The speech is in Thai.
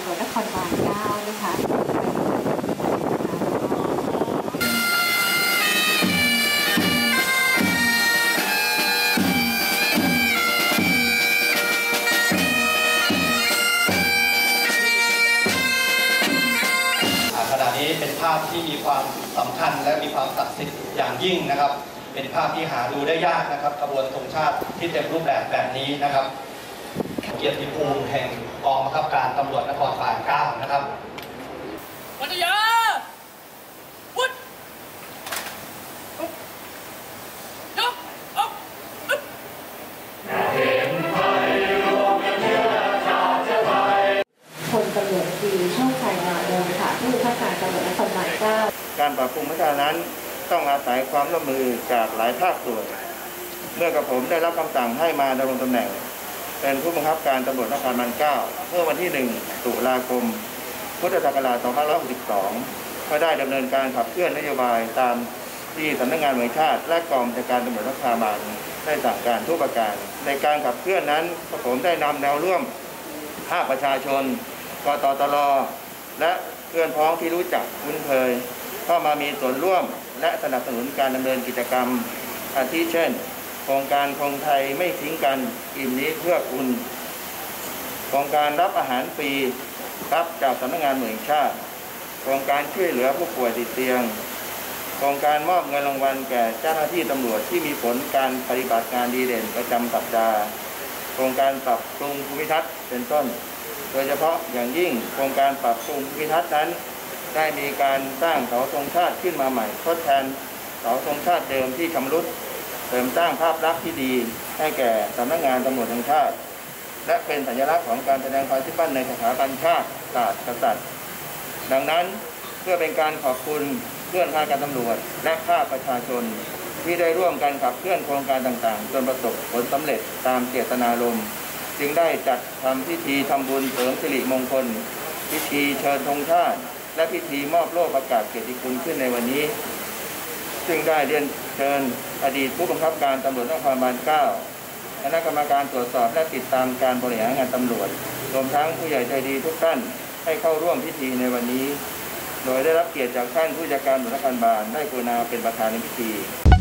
ตำรวจนครบาล 9 นะคะขณะนี้เป็นภาพที่มีความสำคัญและมีความศักดิ์สิทธิ์อย่างยิ่งนะครับเป็นภาพที่หาดูได้ยากนะครับขบวนธงชาติที่เต็มรูปแบบนี้นะครับเกียรติภูมิแห่งกองบังคับการตำรวจนครบาล 9 นะครับวัทยาวุฒิยกพลตำรวจตรีโชคชัยงามวงศ์ค่ะผู้บังคับการตำรวจนครบาล 9 การปรับปรุงพัฒนานั้นต้องอาศัยความร่วมมือจากหลายภาคส่วนเมื่อกระผมได้รับคำสั่งให้มาดำรงตำแหน่งเป็นผู้บังคับการตำรวจนครบาล 9 เมื่อวันที่ 1 ตุลาคม พุทธศักราช 2562 ก็ได้ดำเนินการขับเคลื่อนนโยบายตามที่สำนักงานตำรวจแห่งชาติและกองบัญชาการตำรวจนครบาลได้สั่งการทุกประการในการขับเคลื่อนนั้นกระผมได้นำแนวร่วมภาคประชาชนกตตลและเพื่อนพ้องที่รู้จักคุ้นเคยเข้ามามีส่วนร่วมและสนับสนุนการดำเนินกิจกรรมอาทิเช่นโครงการคนไทยไม่ทิ้งกันอิ่มนี้เพื่อคุณโครงการรับอาหารฟรีรับจากสำนักงานตำรวจแห่งชาติโครงการช่วยเหลือผู้ป่วยติดเตียงโครงการมอบเงินรางวัลแก่เจ้าหน้าที่ตำรวจที่มีผลการปฏิบัติงานดีเด่นประจำสัปดาห์โครงการปรับปรุงภูมิทัศน์เป็นต้นโดยเฉพาะอย่างยิ่งโครงการปรับปรุงภูมิทัศน์นั้นได้มีการสร้างเสาธงชาติขึ้นมาใหม่ทดแทนเสาธงชาติเดิมที่ชำรุดเสริมสร้างภาพลักษณ์ที่ดีให้แก่สำนักงานตำรวจแห่งชาติและเป็นสัญลักษณ์ของการแสดงความเชื่อมั่นในสถาบันชาติศาสตร์กษัตริย์ดังนั้นเพื่อเป็นการขอบคุณเพื่อนข้าราชการตำรวจและภาคประชาชนที่ได้ร่วมกันขับเคลื่อนโครงการต่างๆจนประสบผลสำเร็จตามเจตนารมณ์จึงได้จัดทำพิธีทำบุญเสริมสิริมงคลพิธีเชิญธงชาติและพิธีมอบโล่ประกาศเกียรติคุณขึ้นในวันนี้ซึ่งได้เรียนเชิญอดีตผู้บังคับการตำรวจนครบาล 9 คณะกรรมการตรวจสอบและติดตามการบริหารงานตำรวจรวมทั้งผู้ใหญ่ใจดีทุกท่านให้เข้าร่วมพิธีในวันนี้โดยได้รับเกียรติจากท่านผู้จัดการตำรวจนครบาลได้กรุณาเป็นประธานในพิธี